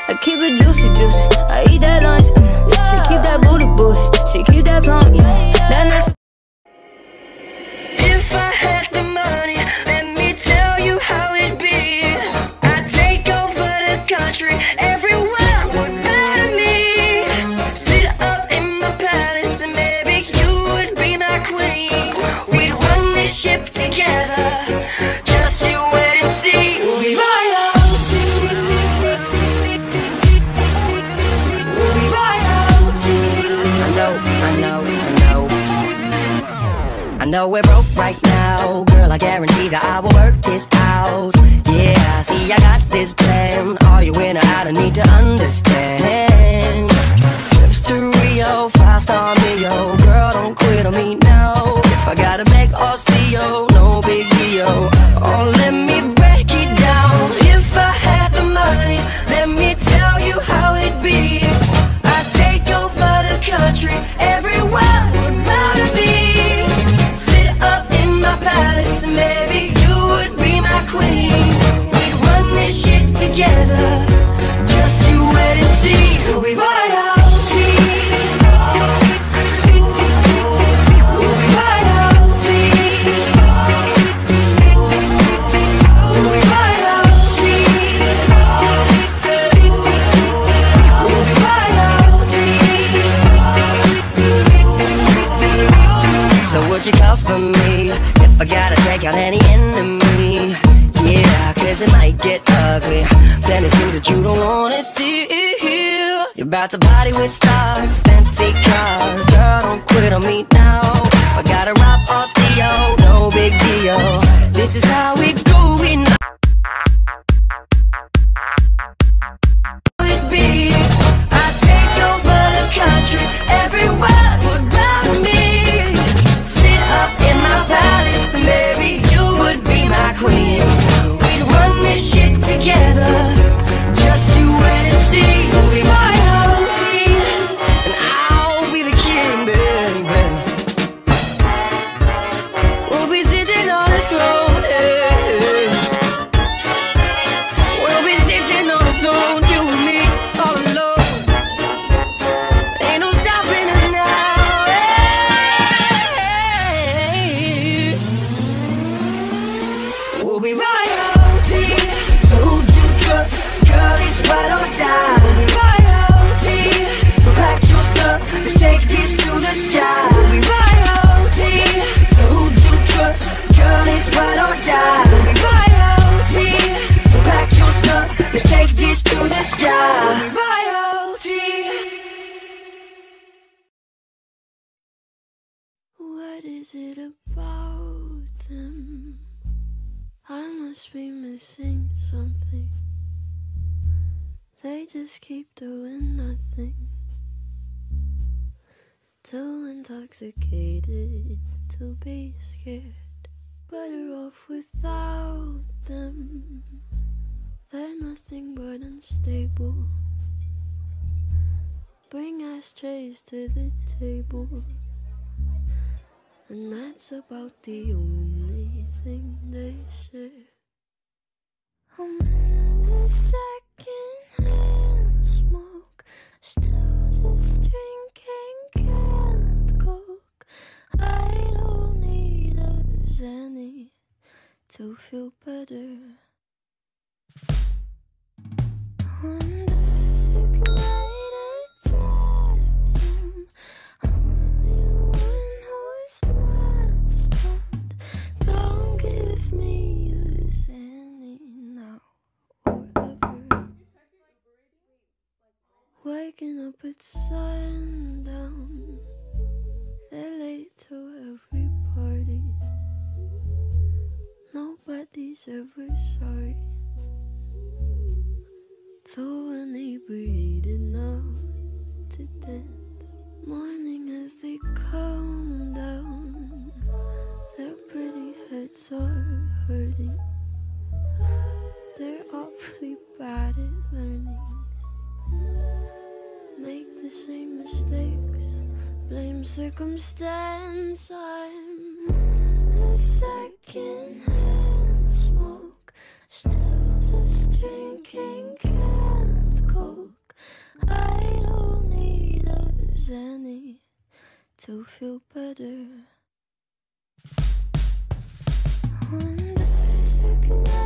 I keep it juicy, juicy. I eat that lunch. She keep that booty, booty. She keep that plump. That nice. If I had the money, let me tell you how it'd be. I'd take over the country, everyone would bow to me. Sit up in my palace and maybe you would be my queen. We'd run this ship together, just you wait and see. We'll be royalty. We'll be royalty. I know we're broke right now, girl, I guarantee that I will work this out. Yeah, see, I got this plan. Are you in or out? I need to understand. Trips to Rio, 5-star Mio. Girl, don't quit on me now. If I gotta beg or steal, no big deal. Oh, let me break it down. If I had the money, let me tell you how it'd be. I'd take over the country, everyone would bow to me. Palace, and maybe you would be my queen. We'd run this shit together, just you wait and see. We'll be royalty. We'll be royalty. We'll be royalty. We'll be royalty. So would you cover me if I gotta take out any enemy? Yeah, cause it might get ugly. Plenty things that you don't wanna see. You're about to party with stars, fancy cars. Girl, don't quit on me now. I gotta rob or steal, no big deal. This is how we go, we know it'd be. I'd take over the country, everyone would bow to me. Sit up in my palace, and maybe you would be my queen. We'd run this shit together, just you wait and see. We'll be royalty, and I'll be the king, baby. We'll be sitting on the throne, yeah. We'll be sitting on the throne, you and me, all alone. Ain't no stopping us now, hey. We'll be royalty, so who'd you trust? Girl, it's ride or die. We'll be royalty, so pack your stuff, let's take this to the sky. We'll be royalty, so who'd you trust? Girl, it's ride or die. We'll be royalty, so pack your stuff, let's take this to the sky. We'll be royalty. What is it about them? I must be missing something. They just keep doing nothing. Too intoxicated to be scared. Better off without them. They're nothing but unstable. Bring ashtrays to the table, and that's about the only thing they share. I'm in the second-hand smoke, still just drinking canned coke. I don't need a Xanny to feel better. On the sick night it drives home. I'm the one who's not stoned. Don't give me a Xanny now or ever. Waking up at sundown, they're late to every party. Nobody's ever sorry. Too inebriated now to dance. Morning as they come down, their pretty heads are hurting. They're awfully bad at learning. Make the same mistakes, blame circumstance. I'm the second-hand smoke, still just drinking canned coke. to feel better. One day, second day.